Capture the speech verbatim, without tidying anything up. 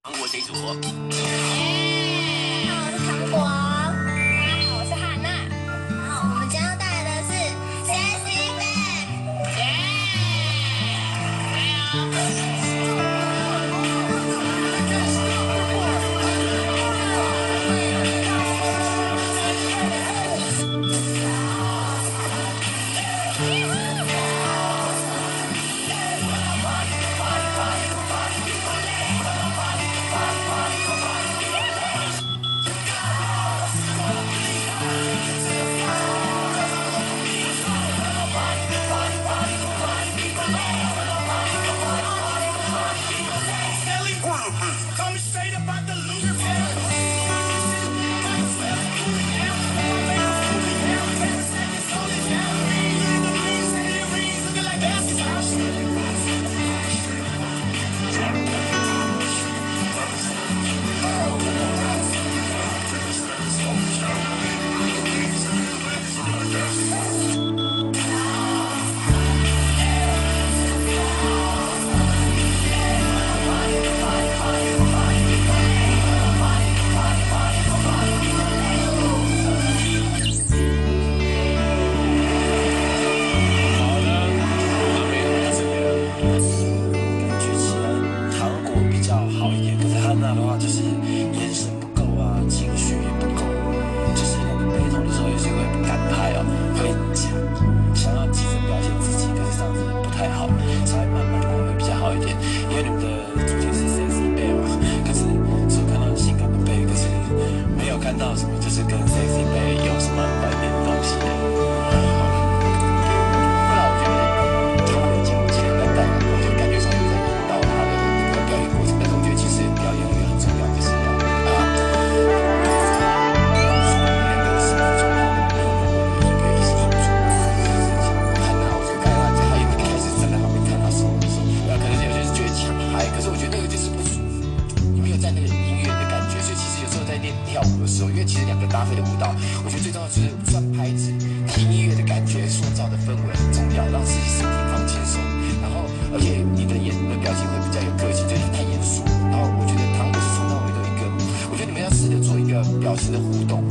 糖果谁组？ 耶！我是糖果。大家好，我是汉娜。好，我们今天要带来的是 Sexy Back。耶！加油！ 跳舞的时候，因为其实两个搭配的舞蹈，我觉得最重要就是转拍子、听音乐的感觉、塑造的氛围很重要，让自己身体放轻松。然后，而且你的眼的表情会比较有个性，就是太严肃。然后，我觉得糖果是从头到尾的一个，我觉得你们要试着做一个表情的互动。